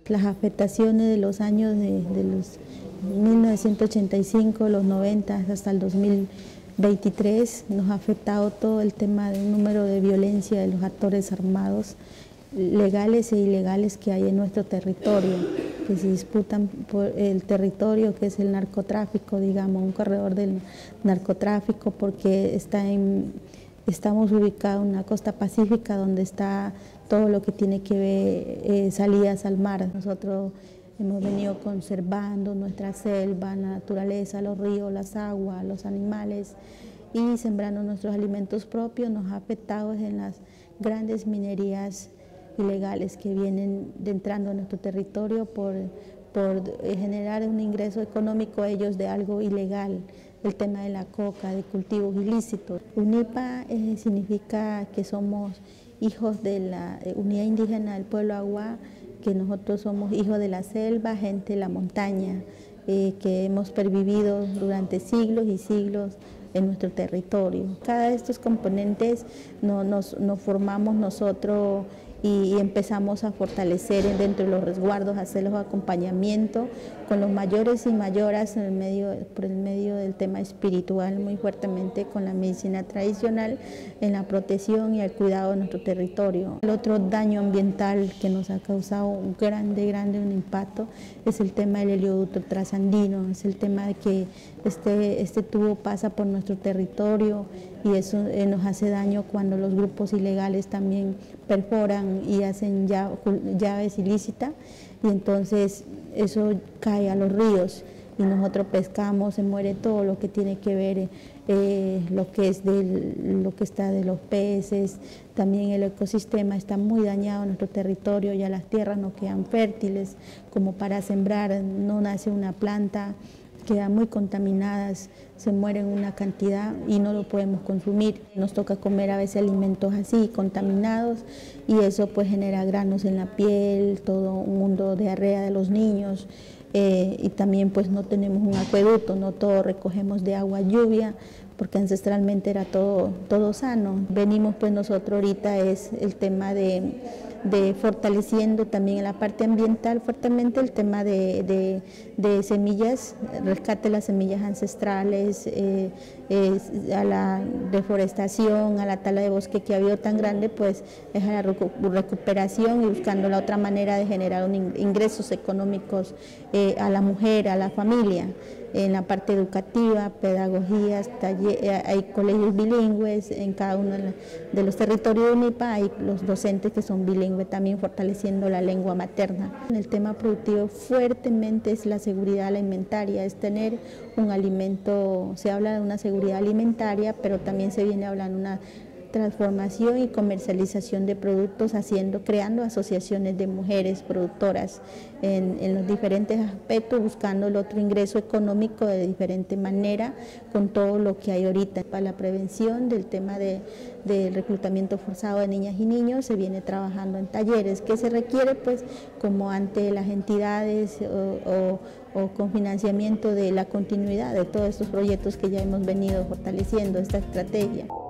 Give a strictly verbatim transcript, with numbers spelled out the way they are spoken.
Las afectaciones de los años de, de los mil novecientos ochenta y cinco, los noventa hasta el dos mil veintitrés nos ha afectado todo el tema del número de violencia de los actores armados legales e ilegales que hay en nuestro territorio, que se disputan por el territorio que es el narcotráfico, digamos, un corredor del narcotráfico, porque está en, estamos ubicados en una costa pacífica donde está todo lo que tiene que ver eh, salidas al mar. Nosotros hemos venido conservando nuestra selva, la naturaleza, los ríos, las aguas, los animales y sembrando nuestros alimentos propios. Nos ha afectado en las grandes minerías ilegales que vienen de entrando a nuestro territorio por, por generar un ingreso económico a ellos de algo ilegal, el tema de la coca, de cultivos ilícitos. UNIPA eh, significa que somos hijos de la unidad indígena del pueblo Agua, que nosotros somos hijos de la selva, gente de la montaña, eh, que hemos pervivido durante siglos y siglos en nuestro territorio. Cada de estos componentes no, nos, nos formamos nosotros y, y empezamos a fortalecer dentro de los resguardos, a hacer los acompañamientos con los mayores y mayoras en el medio, por el medio del tema espiritual, muy fuertemente con la medicina tradicional, en la protección y el cuidado de nuestro territorio. El otro daño ambiental que nos ha causado un grande, grande un impacto es el tema del helioducto trasandino, es el tema de que este, este tubo pasa por nuestro territorio y eso eh, nos hace daño cuando los grupos ilegales también perforan y hacen llaves ilícitas, y entonces eso cae a los ríos y nosotros pescamos, se muere todo lo que tiene que ver eh, lo que es del, lo que está de los peces. También el ecosistema está muy dañado en nuestro territorio, ya las tierras no quedan fértiles como para sembrar, no nace una planta, quedan muy contaminadas, se mueren una cantidad y no lo podemos consumir. Nos toca comer a veces alimentos así, contaminados, y eso pues genera granos en la piel, todo un mundo de diarrea de los niños, eh, y también pues no tenemos un acueducto, no todo recogemos de agua lluvia, porque ancestralmente era todo, todo sano. Venimos pues nosotros ahorita es el tema de, de fortaleciendo también en la parte ambiental fuertemente el tema de, de, de semillas, rescate de las semillas ancestrales, eh, eh, a la deforestación, a la tala de bosque que ha habido tan grande, pues es a la recuperación y buscando la otra manera de generar un ingresos económicos eh, a la mujer, a la familia. En la parte educativa, pedagogías, taller, hay colegios bilingües, en cada uno de los territorios de UNIPA hay los docentes que son bilingües, también fortaleciendo la lengua materna. En el tema productivo fuertemente es la seguridad alimentaria, es tener un alimento, se habla de una seguridad alimentaria, pero también se viene hablando de una transformación y comercialización de productos, haciendo, creando asociaciones de mujeres productoras en, en los diferentes aspectos, buscando el otro ingreso económico de diferente manera con todo lo que hay ahorita. Para la prevención del tema de, del reclutamiento forzado de niñas y niños se viene trabajando en talleres que se requiere pues como ante las entidades o, o, o con financiamiento de la continuidad de todos estos proyectos que ya hemos venido fortaleciendo esta estrategia.